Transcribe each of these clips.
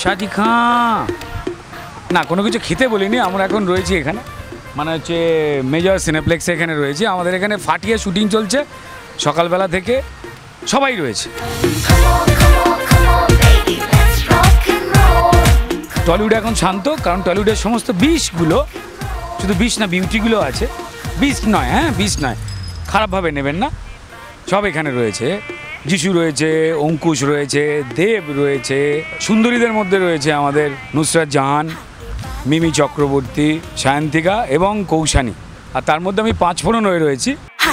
শাদি খাঁ না, কোনো কিছু খেতে বলিনি। আমরা এখন রয়েছি এখানে, মানে হচ্ছে মেজর সিনেপ্লেক্সে এখানে রয়েছি। আমাদের এখানে ফাটিয়ে শুটিং চলছে সকালবেলা থেকে, সবাই রয়েছে। টলিউড এখন শান্ত, কারণ টলিউডের সমস্ত বিষগুলো, শুধু বিষ না বিউটিগুলো আছে, বিষ নয়, হ্যাঁ বিষ নয়, খারাপভাবে নেবেন না, সব এখানে রয়েছে। যিশু রয়েছে, অঙ্কুশ রয়েছে, দেব রয়েছে, সুন্দরীদের মধ্যে রয়েছে আমাদের নুসরাত জাহান, মিমি চক্রবর্তী, সায়ন্তিকা এবং কৌশানী। আর তার মধ্যে আমি 5 ফোড়ন হয়ে রয়েছি।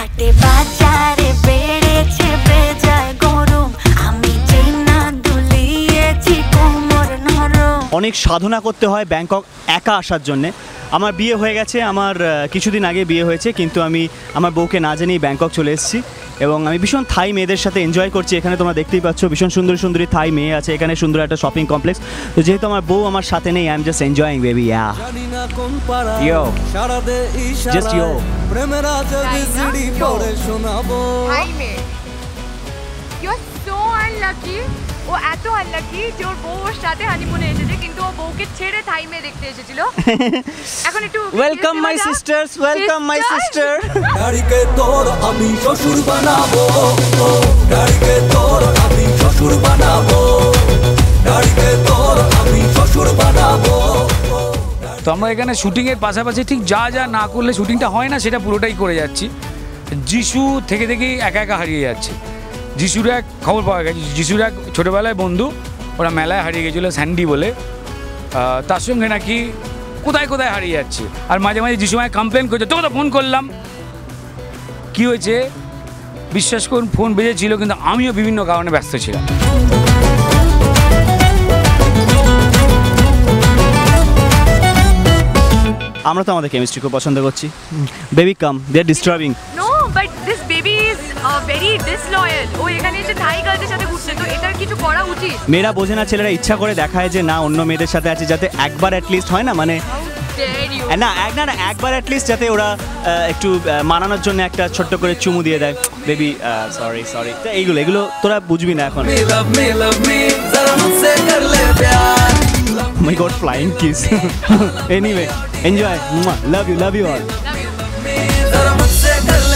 অনেক সাধনা করতে হয় ব্যাংকক একা আসার জন্যে। আমার বিয়ে হয়ে গেছে, আমার কিছুদিন আগে বিয়ে হয়েছে, কিন্তু আমি আমার বউকে না জানিয়ে ব্যাংকক চলে এসেছি এবং আমি ভীষণ থাই মেয়েদের সাথে এনজয় করছি। এখানে তোমরা দেখতেই পাচ্ছ ভীষণ সুন্দর সুন্দরী থাই মেয়ে আছে এখানে, সুন্দর একটা শপিং কমপ্লেক্স। তো যেহেতু আমার বউ আমার সাথে নেই, I am just enjoying baby. Yo just yo প্রেমের আজকে সিডি পড়ে শোনাবো। Hi May, you are so unlucky. ও এত আনলাকি যে ওর বউ ওর সাথে হানিমুনে এসেছে, কিন্তু ও বউকে ছেড়ে থাই মে দেখতে এসেছিল। এখন একটু welcome my sisters, welcome my sister. ডাড়িকে তোর আমি শ্বশুর বানাবো, ডাড়িকে তোর আমি শ্বশুর বানাবো, ডাড়িকে তোর আমি শ্বশুর বানাবো। তো আমরা এখানে শুটিংয়ের পাশাপাশি ঠিক যা যা না করলে শুটিংটা হয় না সেটা পুরোটাই করে যাচ্ছি। যিশু থেকে থেকেই একা একা হারিয়ে যাচ্ছে। যিশুর এক খবর পাওয়া গেছে, যিশুর এক ছোটোবেলায় বন্ধু, ওরা মেলায় হারিয়ে গেছিলো স্যান্ডি বলে, তার সঙ্গে নাকি কোথায় কোথায় হারিয়ে যাচ্ছে। আর মাঝে মাঝে যিশু আমায় কমপ্লেন করছে, তোকে তো ফোন করলাম, কী হয়েছে বিশ্বাস করুন ফোন বেজেছিল, কিন্তু আমিও বিভিন্ন কারণে ব্যস্ত ছিলাম। আমরা তো আমাদের কেমিস্ট্রি খুব পছন্দ করছি। Baby come, they are disturbing. No but this baby is very disloyal. ও এখানে এসে থাই গার্লদের সাথে ঘুরছে, তো এটার কিছু করা উচিত। মেয়েরা বোঝে না, ছেলেরা ইচ্ছা করে দেখায় যে না অন্য মেয়েদের সাথে আছে, যাতে একবার অ্যাটলিস্ট হয় না, মানে না একবার অ্যাটলিস্ট যাতে ওরা একটু মানানোর জন্য একটা ছোট্ট করে চুমু দিয়ে দেয়। বেবি সরি সরি, এগুলো তোরা বুঝবি না এখন। My god, flying kiss. Anyway enjoy, love you all.